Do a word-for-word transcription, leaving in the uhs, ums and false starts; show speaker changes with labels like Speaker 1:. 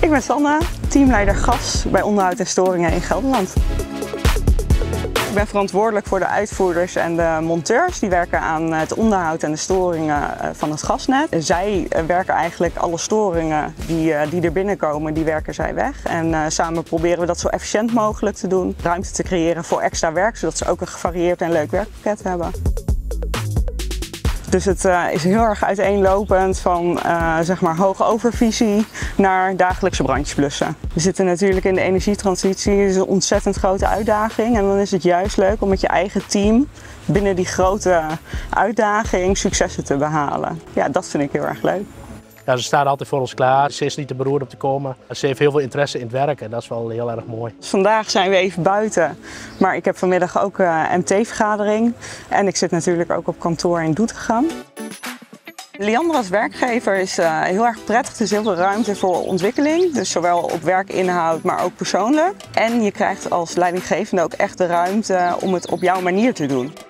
Speaker 1: Ik ben Sanne, teamleider gas bij onderhoud en storingen in Gelderland. Ik ben verantwoordelijk voor de uitvoerders en de monteurs. Die werken aan het onderhoud en de storingen van het gasnet. Zij werken eigenlijk alle storingen die, die er binnenkomen, die werken zij weg. En samen proberen we dat zo efficiënt mogelijk te doen. Ruimte te creëren voor extra werk, zodat ze ook een gevarieerd en leuk werkpakket hebben. Dus het uh, is heel erg uiteenlopend van uh, zeg maar hoge overvisie naar dagelijkse brandjesblussen. We zitten natuurlijk in de energietransitie, het is een ontzettend grote uitdaging. En dan is het juist leuk om met je eigen team binnen die grote uitdaging successen te behalen. Ja, dat vind ik heel erg leuk.
Speaker 2: Ja, ze staan altijd voor ons klaar. Ze is niet te beroerd om te komen. Ze heeft heel veel interesse in het werk en dat is wel heel erg mooi.
Speaker 1: Dus vandaag zijn we even buiten, maar ik heb vanmiddag ook uh, M T-vergadering. En ik zit natuurlijk ook op kantoor in Doetinchem. Liander als werkgever is uh, heel erg prettig. Er is heel veel ruimte voor ontwikkeling. Dus zowel op werkinhoud, maar ook persoonlijk. En je krijgt als leidinggevende ook echt de ruimte om het op jouw manier te doen.